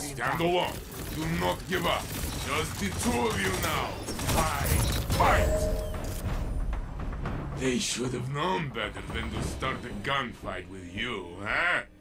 Stand alone. Do not give up. Just the two of you now. Fight! They should have known better than to start a gunfight with you, huh?